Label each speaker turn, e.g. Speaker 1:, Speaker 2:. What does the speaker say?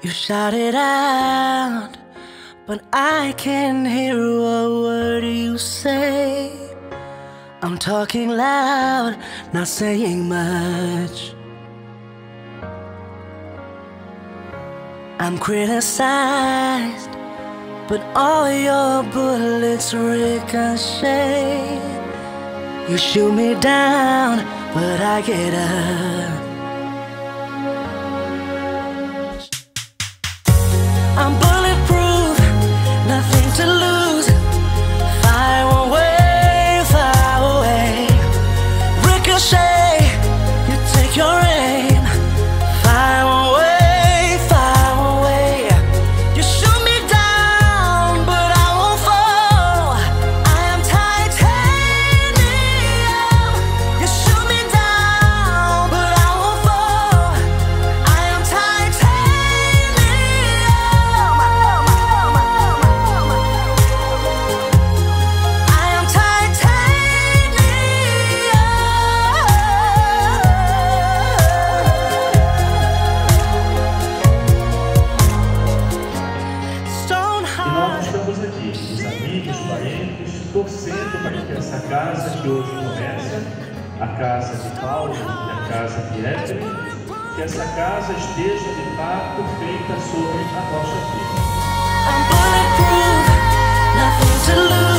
Speaker 1: You shout it out, but I can't hear a word you say. I'm talking loud, not saying much. I'm criticized, but all your bullets ricochet. You shoot me down, but I get up. I'm bulletproof, nothing to lose. Fire away, fire away. Ricochet, you take your aim. Fire away, fire away. You shoot me down, but I won't fall. I am titanium. You shoot me down, but I won't fall. I am titanium. I am Stone
Speaker 2: E nós estamos aqui, os amigos, parentes, torcendo para que essa casa que hoje começa, a casa de Paulo e a casa de Evelyn, que essa casa esteja de fato feita sobre a nossa vida.
Speaker 1: I'm bulletproof, nothing to lose.